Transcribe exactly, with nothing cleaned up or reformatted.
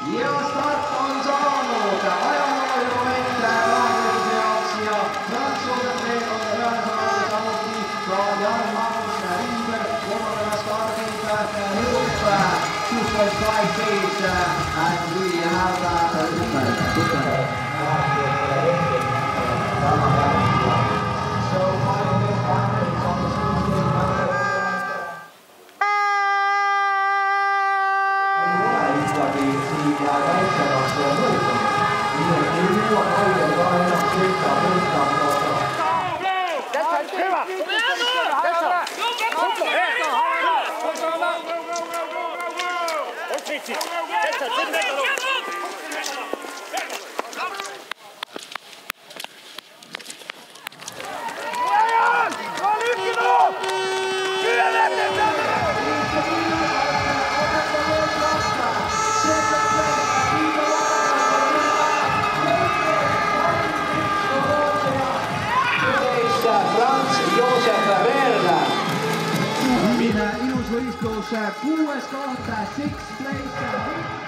Ja start on saanud ajaloomoment laagrise jaoks ja Prantsuse treen on ühes alal samuti ka Jan-Magnus Riiber, kolmandana stardib Hüpp two point five days and we have so ilus võistlus kuues kohta, sixth place.